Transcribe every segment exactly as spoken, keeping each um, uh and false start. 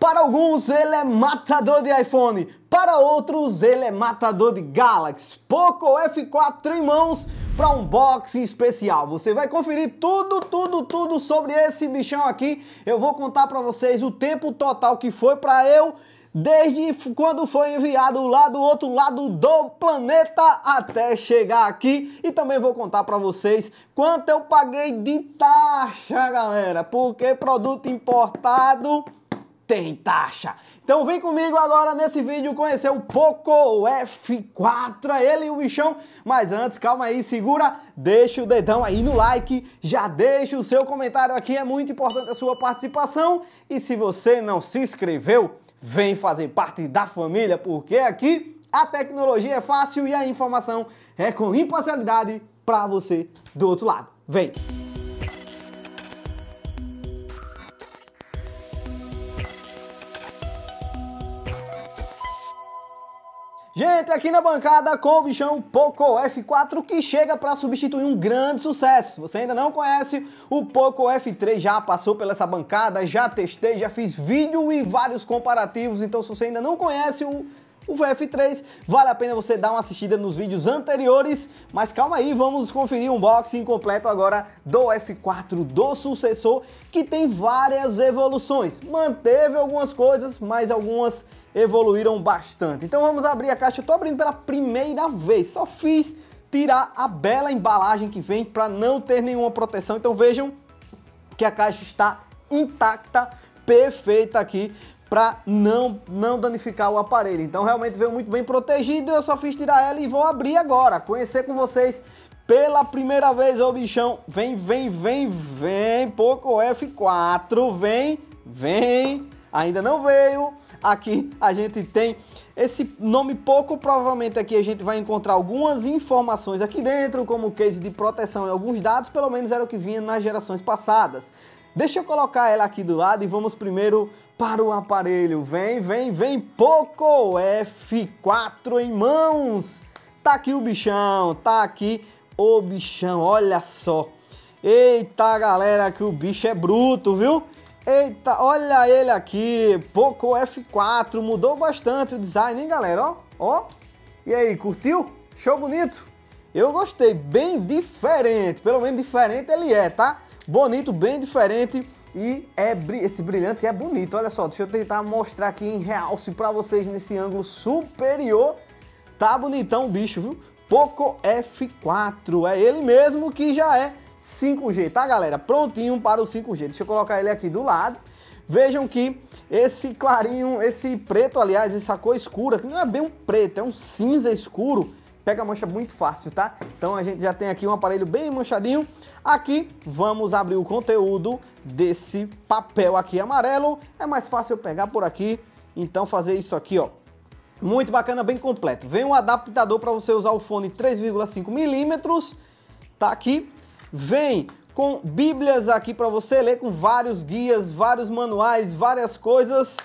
Para alguns ele é matador de iPhone, para outros ele é matador de Galaxy. Poco F quatro em mãos para um unboxing especial. Você vai conferir tudo, tudo, tudo sobre esse bichão aqui. Eu vou contar para vocês o tempo total que foi para eu, desde quando foi enviado lá do outro lado do planeta até chegar aqui. E também vou contar para vocês quanto eu paguei de taxa, galera, porque produto importado tem taxa. Então vem comigo agora nesse vídeo conhecer o Poco F quatro, ele e o bichão. Mas antes, calma aí, segura, deixa o dedão aí no like, já deixa o seu comentário aqui, é muito importante a sua participação. E se você não se inscreveu, vem fazer parte da família, porque aqui a tecnologia é fácil e a informação é com imparcialidade para você do outro lado. Vem! Gente, aqui na bancada com o bichão Poco F quatro, que chega para substituir um grande sucesso. Se você ainda não conhece, o Poco F três já passou pela essa bancada, já testei, já fiz vídeo e vários comparativos. Então se você ainda não conhece o, o F três, vale a pena você dar uma assistida nos vídeos anteriores. Mas calma aí, vamos conferir um unboxing completo agora do F quatro, do sucessor, que tem várias evoluções. Manteve algumas coisas, mas algumas evoluíram bastante. Então vamos abrir a caixa. Eu tô abrindo pela primeira vez, só fiz tirar a bela embalagem que vem para não ter nenhuma proteção. Então vejam que a caixa está intacta, perfeita aqui, para não, não danificar o aparelho. Então realmente veio muito bem protegido. Eu só fiz tirar ela e vou abrir agora, conhecer com vocês pela primeira vez o bichão. Vem, vem, vem, vem, Poco F quatro, vem, vem. Ainda não veio. Aqui a gente tem esse nome Poco, provavelmente aqui a gente vai encontrar algumas informações aqui dentro, como case de proteção e alguns dados, pelo menos era o que vinha nas gerações passadas. Deixa eu colocar ela aqui do lado e vamos primeiro para o aparelho. Vem, vem, vem, Poco F quatro em mãos. Tá aqui o bichão, tá aqui o bichão, olha só. Eita, galera, que o bicho é bruto, viu? Eita, olha ele aqui, Poco F quatro, mudou bastante o design, hein, galera? Ó, ó. E aí, curtiu? Show bonito? Eu gostei, bem diferente, pelo menos diferente ele é, tá? Bonito, bem diferente e é, esse brilhante é bonito, olha só, deixa eu tentar mostrar aqui em realce pra vocês nesse ângulo superior. Tá bonitão o bicho, viu? Poco F quatro, é ele mesmo que já é cinco G, tá, galera? Prontinho para o cinco G. Deixa eu colocar ele aqui do lado. Vejam que esse clarinho, esse preto, aliás, essa cor escura, que não é bem um preto, é um cinza escuro, pega mancha muito fácil, tá? Então a gente já tem aqui um aparelho bem manchadinho. Aqui vamos abrir o conteúdo desse papel aqui amarelo. É mais fácil eu pegar por aqui, então fazer isso aqui, ó. Muito bacana, bem completo. Vem um adaptador para você usar o fone três vírgula cinco milímetros, tá aqui. Vem com bíblias aqui para você ler, com vários guias, vários manuais, várias coisas.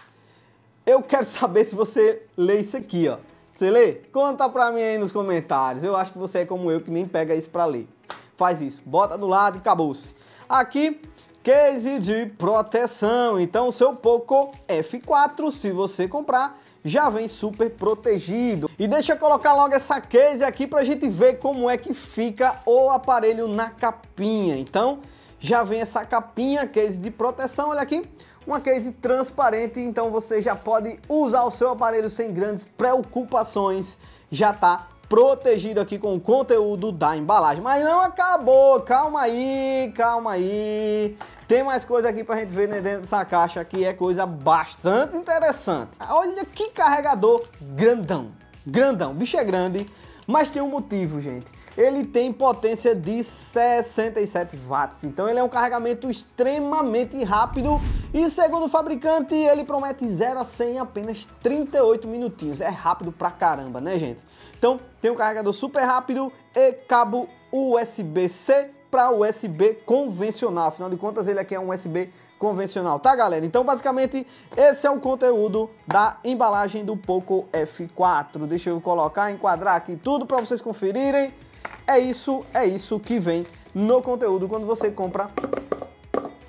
Eu quero saber se você lê isso aqui, ó. Você lê? Conta pra mim aí nos comentários. Eu acho que você é como eu, que nem pega isso pra ler. Faz isso, bota do lado e acabou-se. Aqui, case de proteção. Então o seu Poco F quatro, se você comprar, já vem super protegido. E deixa eu colocar logo essa case aqui pra gente ver como é que fica o aparelho na capinha. Então, já vem essa capinha, case de proteção, olha aqui, uma case transparente, então você já pode usar o seu aparelho sem grandes preocupações, já tá protegido aqui com o conteúdo da embalagem. Mas não acabou, calma aí, calma aí. Tem mais coisa aqui pra gente ver dentro dessa caixa, que é coisa bastante interessante. Olha que carregador grandão, grandão, o bicho é grande, mas tem um motivo, gente. Ele tem potência de sessenta e sete watts, então ele é um carregamento extremamente rápido e, segundo o fabricante, ele promete zero a cem em apenas trinta e oito minutinhos. É rápido pra caramba, né, gente? Então tem um carregador super rápido e cabo U S B C para U S B convencional. Afinal de contas, ele aqui é um U S B convencional, tá, galera? Então, basicamente, esse é o conteúdo da embalagem do Poco F quatro. Deixa eu colocar, enquadrar aqui tudo para vocês conferirem. É isso, é isso que vem no conteúdo quando você compra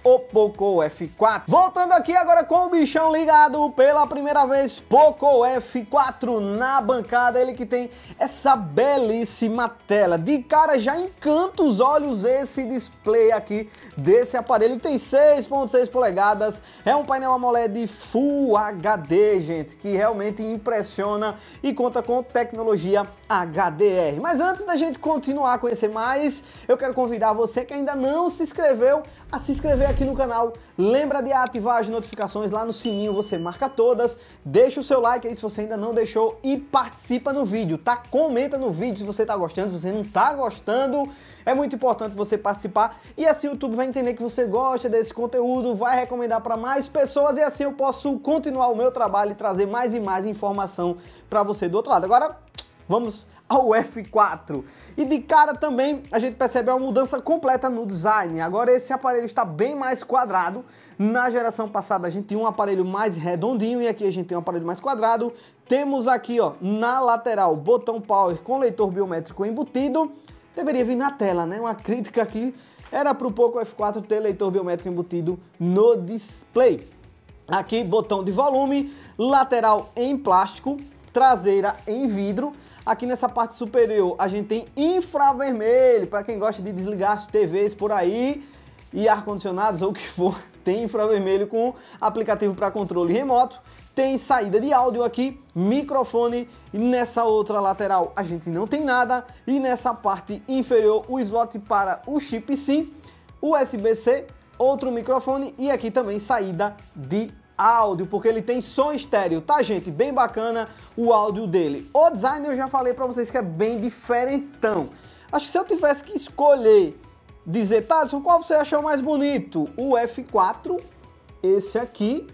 o Poco F quatro. Voltando aqui agora com o bichão ligado pela primeira vez, Poco F quatro na bancada, ele que tem essa belíssima tela. De cara já encanta os olhos esse display aqui desse aparelho, que tem seis ponto seis polegadas, é um painel AMOLED Full H D, gente, que realmente impressiona e conta com tecnologia H D R. Mas antes da gente continuar a conhecer mais, eu quero convidar você que ainda não se inscreveu a se inscrever aqui no canal. Lembra de ativar as notificações lá no sininho, você marca todas, deixa o seu like aí se você ainda não deixou e participa no vídeo, tá? Comenta no vídeo se você tá gostando, se você não tá gostando, é muito importante você participar e assim o YouTube vai entender que você gosta desse conteúdo, vai recomendar para mais pessoas e assim eu posso continuar o meu trabalho e trazer mais e mais informação para você do outro lado. Agora, vamos ao F quatro. E de cara também a gente percebe uma mudança completa no design. Agora esse aparelho está bem mais quadrado. Na geração passada a gente tinha um aparelho mais redondinho e aqui a gente tem um aparelho mais quadrado. Temos aqui, ó, na lateral, botão power com leitor biométrico embutido. Deveria vir na tela, né? Uma crítica aqui era para o Poco F quatro ter leitor biométrico embutido no display. Aqui botão de volume, lateral em plástico, traseira em vidro. Aqui nessa parte superior a gente tem infravermelho, para quem gosta de desligar as T Vs por aí e ar-condicionados ou o que for, tem infravermelho com aplicativo para controle remoto. Tem saída de áudio aqui, microfone e nessa outra lateral a gente não tem nada. E nessa parte inferior o slot para o chip SIM, U S B C, outro microfone e aqui também saída de áudio, porque ele tem som estéreo, tá, gente? Bem bacana o áudio dele. O design eu já falei pra vocês que é bem diferentão. Acho que se eu tivesse que escolher, dizer, Thaleson, qual você achou mais bonito? O F quatro, esse aqui,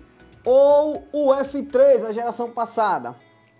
ou o F três, a geração passada?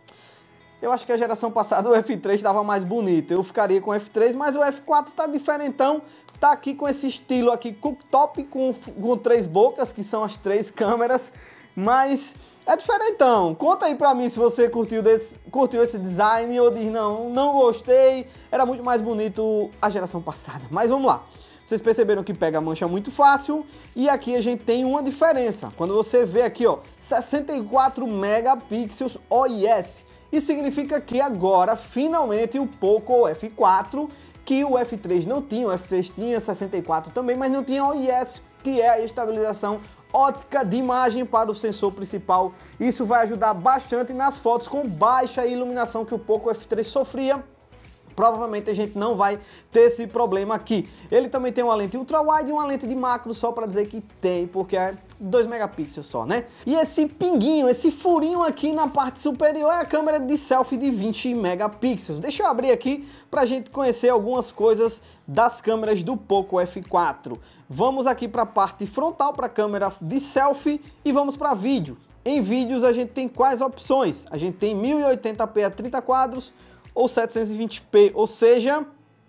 Eu acho que a geração passada o F três estava mais bonito, eu ficaria com o F três, mas o F quatro tá diferentão, tá aqui com esse estilo aqui cooktop, com, com três bocas, que são as três câmeras, mas é diferentão. Conta aí pra mim se você curtiu, desse, curtiu esse design ou diz, não, não gostei, era muito mais bonito a geração passada. Mas vamos lá. Vocês perceberam que pega a mancha muito fácil e aqui a gente tem uma diferença. Quando você vê aqui, ó, sessenta e quatro megapixels O I S. Isso significa que agora, finalmente, o Poco F quatro, que o F três não tinha, o F três tinha sessenta e quatro também, mas não tinha O I S, que é a estabilização ótica de imagem para o sensor principal. Isso vai ajudar bastante nas fotos com baixa iluminação que o Poco F três sofria. Provavelmente a gente não vai ter esse problema aqui. Ele também tem uma lente ultra-wide e uma lente de macro, só para dizer que tem, porque é dois megapixels só, né? E esse pinguinho, esse furinho aqui na parte superior é a câmera de selfie de vinte megapixels. Deixa eu abrir aqui para a gente conhecer algumas coisas das câmeras do Poco F quatro. Vamos aqui para a parte frontal, para a câmera de selfie e vamos para vídeo. Em vídeos a gente tem quais opções? A gente tem mil e oitenta p a trinta quadros, ou setecentos e vinte p, ou seja,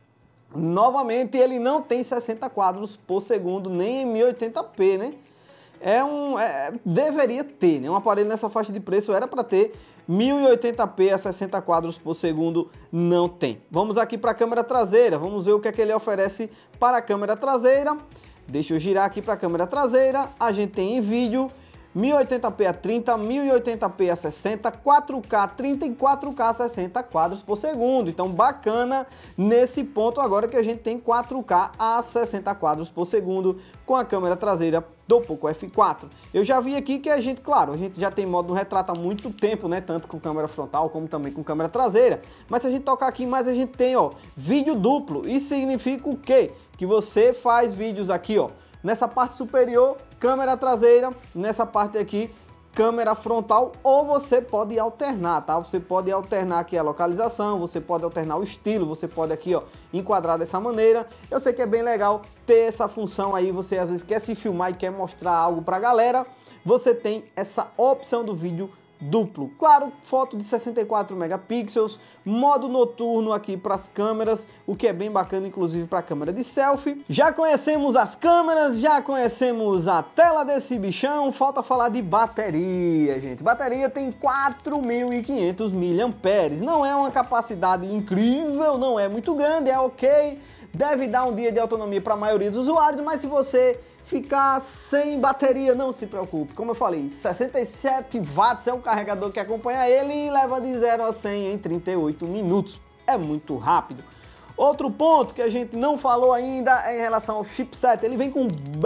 novamente ele não tem sessenta quadros por segundo, nem em mil e oitenta p, né? É um, é, deveria ter, né? Um aparelho nessa faixa de preço era para ter mil e oitenta p a sessenta quadros por segundo, não tem. Vamos aqui para a câmera traseira, vamos ver o que é que ele oferece para a câmera traseira. Deixa eu girar aqui para a câmera traseira, a gente tem em vídeo mil e oitenta p a trinta, mil e oitenta p a sessenta, quatro K trinta e quatro K sessenta quadros por segundo. Então bacana nesse ponto agora que a gente tem quatro K a sessenta quadros por segundo com a câmera traseira do Poco F quatro. Eu já vi aqui que a gente, claro, a gente já tem modo retrato há muito tempo, né? Tanto com câmera frontal como também com câmera traseira. Mas se a gente tocar aqui mais, a gente tem, ó, vídeo duplo. Isso significa o quê? Que você faz vídeos aqui, ó, nessa parte superior, câmera traseira, nessa parte aqui, câmera frontal, ou você pode alternar, tá? Você pode alternar aqui a localização, você pode alternar o estilo, você pode aqui, ó, enquadrar dessa maneira. Eu sei que é bem legal ter essa função aí, você às vezes quer se filmar e quer mostrar algo pra galera, você tem essa opção do vídeo duplo. Claro, foto de sessenta e quatro megapixels, modo noturno aqui para as câmeras, o que é bem bacana, inclusive para a câmera de selfie. Já conhecemos as câmeras, já conhecemos a tela desse bichão, falta falar de bateria, gente. Bateria tem quatro mil e quinhentos miliamperes, não é uma capacidade incrível, não é muito grande, é ok, deve dar um dia de autonomia para a maioria dos usuários, mas se você ficar sem bateria, não se preocupe. Como eu falei, sessenta e sete watts é o carregador que acompanha ele e leva de zero a cem em trinta e oito minutos. É muito rápido. Outro ponto que a gente não falou ainda é em relação ao chipset. Ele vem com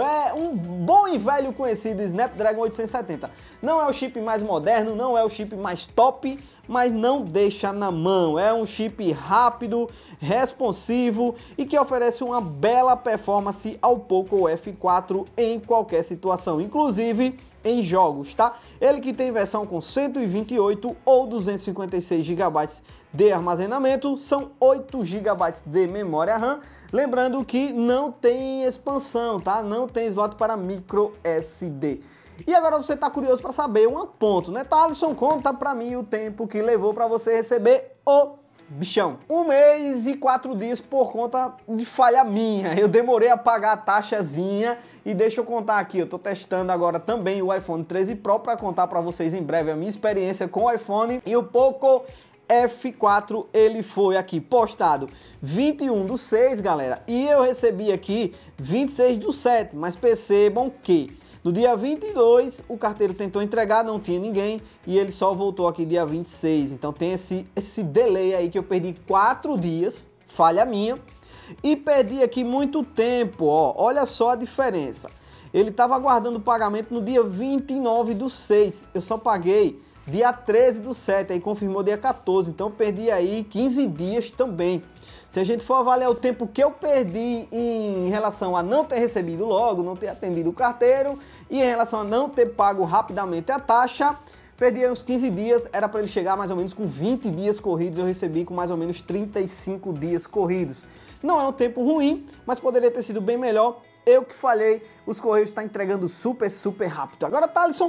um bom e velho conhecido Snapdragon oitocentos e setenta. Não é o chip mais moderno, não é o chip mais top, mas não deixa na mão. É um chip rápido, responsivo e que oferece uma bela performance ao Poco F quatro em qualquer situação, inclusive em jogos, tá? Ele que tem versão com cento e vinte e oito ou duzentos e cinquenta e seis gigabytes de armazenamento, são oito gigabytes de memória RAM, lembrando que não tem expansão, tá? Não tem slot para micro S D. E agora você tá curioso para saber um ponto, né, Thalisson? Conta para mim o tempo que levou para você receber o bichão. Um mês e quatro dias por conta de falha minha. Eu demorei a pagar a taxazinha e deixa eu contar aqui. Eu tô testando agora também o iPhone treze Pro para contar para vocês em breve a minha experiência com o iPhone e o Poco F quatro. Ele foi aqui postado vinte e um do seis, galera, e eu recebi aqui vinte e seis do sete, mas percebam que no dia vinte e dois, o carteiro tentou entregar, não tinha ninguém, e ele só voltou aqui dia vinte e seis. Então tem esse, esse delay aí que eu perdi quatro dias, falha minha, e perdi aqui muito tempo, ó. Olha só a diferença. Ele estava aguardando o pagamento no dia vinte e nove do seis, eu só paguei dia treze do sete, aí confirmou dia quatorze, então eu perdi aí quinze dias também. Se a gente for avaliar o tempo que eu perdi em relação a não ter recebido logo, não ter atendido o carteiro e em relação a não ter pago rapidamente a taxa, perdi uns quinze dias, era para ele chegar mais ou menos com vinte dias corridos, eu recebi com mais ou menos trinta e cinco dias corridos. Não é um tempo ruim, mas poderia ter sido bem melhor. Eu que falhei, os Correios estão entregando super, super rápido. Agora, Thalisson,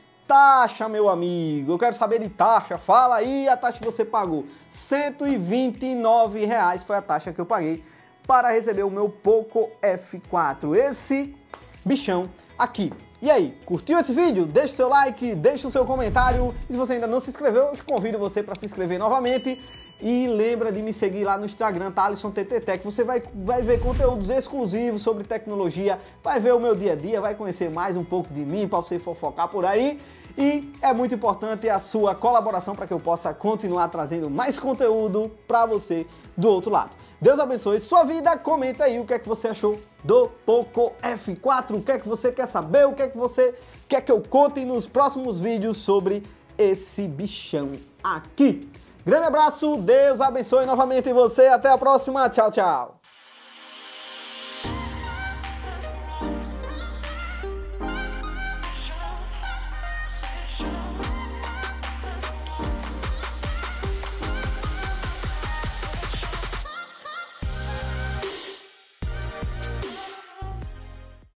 taxa, meu amigo, eu quero saber de taxa. Fala aí a taxa que você pagou. cento e vinte e nove reais foi a taxa que eu paguei para receber o meu Poco F quatro, esse bichão aqui. E aí, curtiu esse vídeo? Deixa o seu like, deixa o seu comentário. E se você ainda não se inscreveu, eu convido você para se inscrever novamente. E lembra de me seguir lá no Instagram, Thalisson T T Tech. Você vai, vai ver conteúdos exclusivos sobre tecnologia, vai ver o meu dia a dia, vai conhecer mais um pouco de mim para você fofocar por aí. E é muito importante a sua colaboração para que eu possa continuar trazendo mais conteúdo para você do outro lado. Deus abençoe sua vida. Comenta aí o que é que você achou do Poco F quatro, o que é que você quer saber, o que é que você quer que eu conte nos próximos vídeos sobre esse bichão aqui. Grande abraço, Deus abençoe novamente você, até a próxima, tchau, tchau.